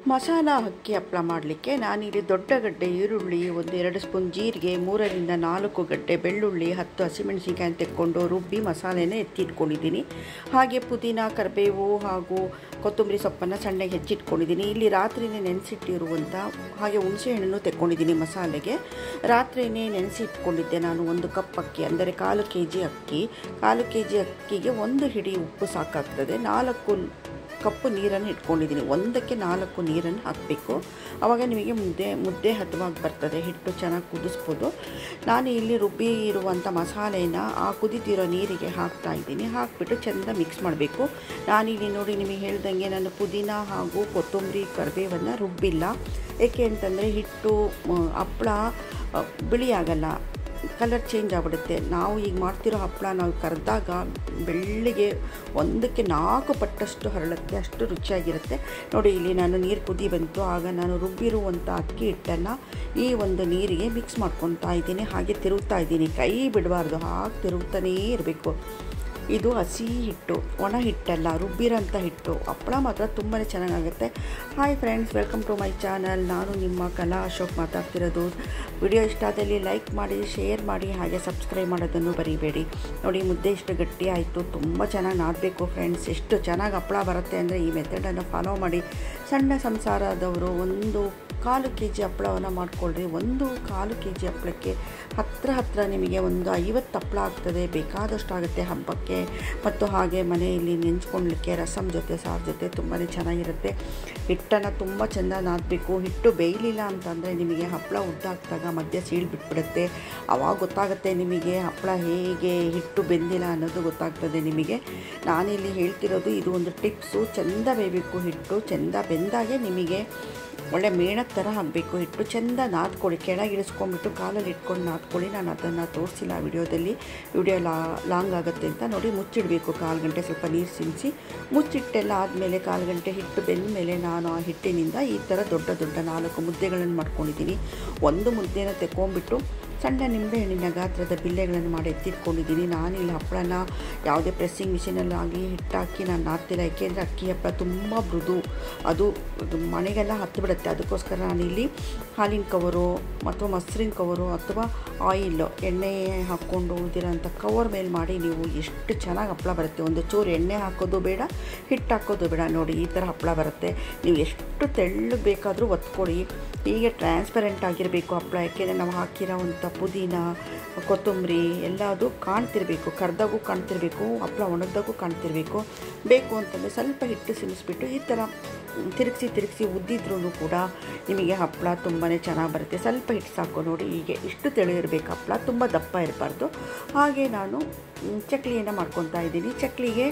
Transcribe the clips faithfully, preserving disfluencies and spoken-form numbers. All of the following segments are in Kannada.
ಮಸಾಲ ಅಕ್ಕಿ ಹಪ್ಪಳ ಮಾಡಲಿಕ್ಕೆ ನಾನಿಲ್ಲಿ ದೊಡ್ಡ ಗಡ್ಡೆ ಈರುಳ್ಳಿ, ಒಂದು ಎರಡು ಸ್ಪೂನ್ ಜೀರಿಗೆ, ಮೂರರಿಂದ ನಾಲ್ಕು ಗಡ್ಡೆ ಬೆಳ್ಳುಳ್ಳಿ, ಹತ್ತು ಹಸಿಮೆಣಸಿನಕಾಯಿ ತೆಕ್ಕೊಂಡು ರುಬ್ಬಿ ಮಸಾಲೆನ ಎತ್ತಿಟ್ಕೊಂಡಿದ್ದೀನಿ. ಹಾಗೆ ಪುದೀನ, ಕರಿಬೇವು ಹಾಗೂ ಕೊತ್ತಂಬರಿ ಸೊಪ್ಪನ್ನು ಸಣ್ಣಗೆ ಹೆಚ್ಚಿಟ್ಕೊಂಡಿದ್ದೀನಿ. ಇಲ್ಲಿ ರಾತ್ರಿನೇ ನೆನೆಸಿಟ್ಟಿರುವಂಥ ಹಾಗೆ ಹುಣಸೆ ಹಣ್ಣನ್ನು ತೆಕ್ಕೊಂಡಿದ್ದೀನಿ. ಮಸಾಲೆಗೆ ರಾತ್ರಿಯೇ ನೆನೆಸಿಟ್ಕೊಂಡಿದ್ದೆ ನಾನು. ಒಂದು ಕಪ್ ಅಕ್ಕಿ ಅಂದರೆ ಕಾಲು ಕೆ ಜಿ ಅಕ್ಕಿ. ಕಾಲು ಕೆ ಜಿ ಅಕ್ಕಿಗೆ ಒಂದು ಹಿಡಿ ಉಪ್ಪು ಸಾಕಾಗ್ತದೆ. ನಾಲ್ಕು ಕಪ್ಪು ನೀರನ್ನು ಇಟ್ಕೊಂಡಿದ್ದೀನಿ. ಒಂದಕ್ಕೆ ನಾಲ್ಕು ನೀರನ್ನು ಹಾಕಬೇಕು. ಆವಾಗ ನಿಮಗೆ ಮುದ್ದೆ ಮುದ್ದೆ ಹದವಾಗಿ ಬರ್ತದೆ. ಹಿಟ್ಟು ಚೆನ್ನಾಗಿ ಕುದಿಸ್ಬೋದು. ನಾನು ಇಲ್ಲಿ ರುಬ್ಬಿ ಇರುವಂಥ ಮಸಾಲೆನ ಆ ಕುದಿತಿರೋ ನೀರಿಗೆ ಹಾಕ್ತಾ ಇದ್ದೀನಿ. ಹಾಕಿಬಿಟ್ಟು ಚೆಂದ ಮಿಕ್ಸ್ ಮಾಡಬೇಕು. ನಾನಿಲ್ಲಿ ನೋಡಿ ನಿಮಗೆ ಹೇಳ್ದಂಗೆ ನಾನು ಪುದೀನ ಹಾಗೂ ಕೊತ್ತಂಬರಿ ಕರಿಬೇವನ್ನು ರುಬ್ಬಿಲ್ಲ. ಏಕೆ ಅಂತಂದರೆ ಹಿಟ್ಟು ಹಪ್ಪಳ ಬಿಳಿಯಾಗಲ್ಲ, ಕಲರ್ ಚೇಂಜ್ ಆಗಿಬಿಡುತ್ತೆ. ನಾವು ಈಗ ಮಾಡ್ತಿರೋ ಹಪ್ಪಳ ನಾವು ಕರೆದಾಗ ಬೆಳ್ಳಿಗೆ ಒಂದಕ್ಕೆ ನಾಲ್ಕು ಪಟ್ಟಷ್ಟು ಹರಳುತ್ತೆ, ಅಷ್ಟು ರುಚಿಯಾಗಿರುತ್ತೆ. ನೋಡಿ ಇಲ್ಲಿ ನಾನು ನೀರು ಕುದಿ ಬಂತು. ಆಗ ನಾನು ರುಬ್ಬಿರುವಂಥ ಅಕ್ಕಿ ಹಿಟ್ಟನ್ನು ಈ ಒಂದು ನೀರಿಗೆ ಮಿಕ್ಸ್ ಮಾಡ್ಕೊತಾ ಇದ್ದೀನಿ. ಹಾಗೆ ತಿರುಗ್ತಾ ಇದ್ದೀನಿ, ಕೈ ಬಿಡಬಾರ್ದು, ಹಾಗೆ ತಿರುಗ್ತಾನೇ ಇರಬೇಕು. ಇದು ಹಸಿ ಹಿಟ್ಟು, ಒಣ ಹಿಟ್ಟಲ್ಲ, ರುಬ್ಬಿರೋಂಥ ಹಿಟ್ಟು. ಹಪ್ಪಳ ಮಾತ್ರ ತುಂಬಾ ಚೆನ್ನಾಗಾಗುತ್ತೆ. Hi friends, welcome to my channel. ನಾನು ನಿಮ್ಮ ಕಲಾ ಅಶೋಕ್ ಮಾತಾಡ್ತಿರೋದು. ವಿಡಿಯೋ ಇಷ್ಟ ಆದಲ್ಲಿ ಲೈಕ್ ಮಾಡಿ, ಶೇರ್ ಮಾಡಿ, ಹಾಗೆ ಸಬ್ಸ್ಕ್ರೈಬ್ ಮಾಡೋದನ್ನು ಬರೀಬೇಡಿ. ನೋಡಿ ಮುದ್ದೆ ಎಷ್ಟು ಗಟ್ಟಿ ಆಯಿತು, ತುಂಬ ಚೆನ್ನಾಗಿ ನಾದಬೇಕು ಫ್ರೆಂಡ್ಸ್. ಎಷ್ಟು ಚೆನ್ನಾಗಿ ಹಪ್ಪಳ ಬರುತ್ತೆ ಅಂದರೆ ಈ ಮೆಥಡನ್ನು ಫಾಲೋ ಮಾಡಿ. ಸಣ್ಣ ಸಂಸಾರದವರು ಒಂದು ಕಾಲು ಕೆ ಜಿ ಹಪ್ಪಳವನ್ನು ಮಾಡಿಕೊಳ್ಳ್ರಿ. ಒಂದು ಕಾಲು ಕೆ ಜಿ ಹಪ್ಪಳಕ್ಕೆ ಹತ್ತಿರ ಹತ್ತಿರ ನಿಮಗೆ ಒಂದು ಐವತ್ತು ಹಪ್ಪಳ ಆಗ್ತದೆ. ಬೇಕಾದಷ್ಟು ಆಗುತ್ತೆ ಹಬ್ಬಕ್ಕೆ. ಮತ್ತು ಹಾಗೆ ಮನೆಯಲ್ಲಿ ನೆಂಚ್ಕೊಳ್ಳಲಿಕ್ಕೆ ರಸಮ್ ಜೊತೆ, ಸಾರು ಜೊತೆ ತುಂಬಾ ಚೆನ್ನಾಗಿರುತ್ತೆ. ಹಿಟ್ಟನ್ನು ತುಂಬ ಚೆಂದ ನಾದಬೇಕು. ಹಿಟ್ಟು ಬೇಯಲಿಲ್ಲ ಅಂತಂದರೆ ನಿಮಗೆ ಹಪ್ಪಳ ಉದ್ದಾಗ್ದಾಗ ಮಧ್ಯೆ ಸೀಳು ಬಿಟ್ಬಿಡುತ್ತೆ. ಆವಾಗ ಗೊತ್ತಾಗುತ್ತೆ ನಿಮಗೆ ಹಪ್ಪಳ ಹೇಗೆ ಹಿಟ್ಟು ಬೆಂದಿಲ್ಲ ಅನ್ನೋದು ಗೊತ್ತಾಗ್ತದೆ ನಿಮಗೆ. ನಾನಿಲ್ಲಿ ಹೇಳ್ತಿರೋದು ಇದು ಒಂದು ಟಿಪ್ಸು. ಚೆಂದ ಬೇಯಬೇಕು ಹಿಟ್ಟು. ಚೆಂದ ಬೆಂದಾಗೆ ನಿಮಗೆ ಒಳ್ಳೆ ಮೇಣದ ಥರ ಆಗಬೇಕು ಹಿಟ್ಟು. ಚೆಂದ ನಾದ್ಕೊಳ್ಳಿ. ಕೆಳಗಿಳಿಸ್ಕೊಂಡ್ಬಿಟ್ಟು ಕಾಲಲ್ಲಿ ಇಟ್ಕೊಂಡು ನಾದ್ಕೊಳ್ಳಿ. ನಾನು ಅದನ್ನು ತೋರಿಸಿಲ್ಲ ವಿಡಿಯೋದಲ್ಲಿ, ವಿಡಿಯೋ ಲಾ ಲಾಂಗ್ ಆಗುತ್ತೆ ಅಂತ. ನೋಡಿ ಮುಚ್ಚಿಡಬೇಕು ಕಾಲು ಗಂಟೆ. ಸ್ವಲ್ಪ ನೀರು ಸಿಂಚಿ ಮುಚ್ಚಿಟ್ಟೆಲ್ಲ ಆದಮೇಲೆ ಕಾಲು ಗಂಟೆ ಹಿಟ್ಟು ಬೆಂದ ಮೇಲೆ ನಾನು ಆ ಹಿಟ್ಟಿನಿಂದ ಈ ಥರ ದೊಡ್ಡ ದೊಡ್ಡ ನಾಲ್ಕು ಮುದ್ದೆಗಳನ್ನು ಮಾಡ್ಕೊಂಡಿದ್ದೀನಿ. ಒಂದು ಮುದ್ದೆನ ತೆಕ್ಕೊಂಬಿಟ್ಟು ಸಣ್ಣ ನಿಂಬೆಹಣ್ಣಿನ ಗಾತ್ರದ ಬಿಲ್ಲೆಗಳನ್ನು ಮಾಡಿ ಎತ್ತಿಟ್ಕೊಂಡಿದ್ದೀನಿ. ನಾನಿಲ್ಲಿ ಹಪ್ಪಳನ ಯಾವುದೇ ಪ್ರೆಸ್ಸಿಂಗ್ ಮಿಷಿನಲ್ಲಾಗಲಿ ಹಿಟ್ಟಾಕಿ ನಾನು ನಾದ್ತಿಲ್ಲ. ಏಕೆಂದರೆ ಅಕ್ಕಿ ಹಪ್ಪಳ ತುಂಬ ಮೃದು, ಅದು ಮನೆಗೆಲ್ಲ ಹತ್ತು ಬಿಡುತ್ತೆ. ಅದಕ್ಕೋಸ್ಕರ ನಾನಿಲ್ಲಿ ಹಾಲಿನ ಕವರು ಅಥವಾ ಮೊಸರಿನ ಕವರು ಅಥವಾ ಆಯಿಲ್ ಎಣ್ಣೆ ಹಾಕ್ಕೊಂಡು ಉಳಿದಿರೋಂಥ ಕವರ್ ಮೇಲೆ ಮಾಡಿ ನೀವು ಎಷ್ಟು ಚೆನ್ನಾಗಿ ಹಪ್ಪಳ ಬರುತ್ತೆ. ಒಂದು ಚೂರು ಎಣ್ಣೆ ಹಾಕೋದು ಬೇಡ, ಹಿಟ್ಟು ಹಾಕೋದು ಬೇಡ. ನೋಡಿ ಈ ಥರ ಹಪ್ಪಳ ಬರುತ್ತೆ. ನೀವು ಎಷ್ಟು ತೆಳ್ಳಗೆ ಬೇಕಾದರೂ ಒತ್ಕೊಳ್ಳಿ. ಹೀಗೆ ಟ್ರಾನ್ಸ್ಪರೆಂಟ್ ಆಗಿರಬೇಕು ಹಪ್ಪಳ. ಯಾಕೆಂದರೆ ನಾವು ಹಾಕಿರೋವಂಥ ಪುದೀನ, ಕೊತ್ತಂಬರಿ ಎಲ್ಲದು ಕಾಣ್ತಿರಬೇಕು. ಕರ್ದಾಗೂ ಕಾಣ್ತಿರಬೇಕು, ಹಪ್ಪಳ ಒಣಗ್ದಾಗೂ ಕಾಣ್ತಿರಬೇಕು. ಬೇಕು ಅಂತಂದರೆ ಸ್ವಲ್ಪ ಹಿಟ್ಟು ಸಿಮಿಸ್ಬಿಟ್ಟು ಈ ಥರ ತಿರುಗಿಸಿ ತಿರುಗಿಸಿ ಉದ್ದಿದ್ರೂ ಕೂಡ ನಿಮಗೆ ಹಪ್ಪಳ ತುಂಬಾ ಚೆನ್ನಾಗಿ ಬರುತ್ತೆ. ಸ್ವಲ್ಪ ಹಿಟ್ಟು ಸಾಕು. ನೋಡಿ ಹೀಗೆ ಇಷ್ಟು ತೆಳುಗಿರಬೇಕು ಹಪ್ಪಳ, ತುಂಬ ದಪ್ಪ ಇರಬಾರ್ದು. ಹಾಗೆ ನಾನು ಚಕ್ಲಿಯನ್ನು ಮಾಡ್ಕೊತಾ ಇದ್ದೀನಿ. ಚಕ್ಲಿಗೆ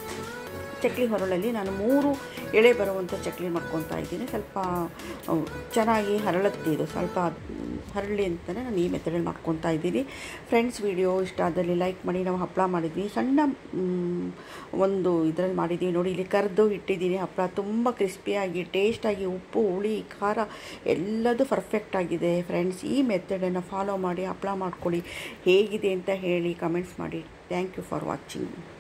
ಚಕ್ಲಿ ಹೊರಳಲ್ಲಿ ನಾನು ಮೂರು ಎಳೆ ಬರುವಂಥ ಚಕ್ಲಿ ಮಾಡ್ಕೊತಾ ಇದ್ದೀನಿ. ಸ್ವಲ್ಪ ಚೆನ್ನಾಗಿ ಹರಳುತ್ತೆ ಇದು. ಸ್ವಲ್ಪ ಹರಳಿ ಅಂತಲೇ ನಾನು ಈ ಮೆಥಡಲ್ಲಿ ಮಾಡ್ಕೊತಾ ಇದ್ದೀನಿ. ಫ್ರೆಂಡ್ಸ್, ವಿಡಿಯೋ ಇಷ್ಟ ಆದಲ್ಲಿ ಲೈಕ್ ಮಾಡಿ. ನಾವು ಹಪ್ಪಳ ಮಾಡಿದ್ವಿ, ಸಣ್ಣ ಒಂದು ಇದರಲ್ಲಿ ಮಾಡಿದ್ದೀವಿ. ನೋಡಿ ಇಲ್ಲಿ ಕರೆದು ಇಟ್ಟಿದ್ದೀನಿ ಹಪ್ಪಳ. ತುಂಬ ಕ್ರಿಸ್ಪಿಯಾಗಿ, ಟೇಸ್ಟಾಗಿ, ಉಪ್ಪು, ಹುಳಿ, ಖಾರ ಎಲ್ಲದೂ ಪರ್ಫೆಕ್ಟ್ ಆಗಿದೆ ಫ್ರೆಂಡ್ಸ್. ಈ ಮೆಥಡನ್ನು ಫಾಲೋ ಮಾಡಿ ಹಪ್ಪಳ ಮಾಡ್ಕೊಳ್ಳಿ. ಹೇಗಿದೆ ಅಂತ ಹೇಳಿ ಕಮೆಂಟ್ಸ್ ಮಾಡಿ. Thank you for watching.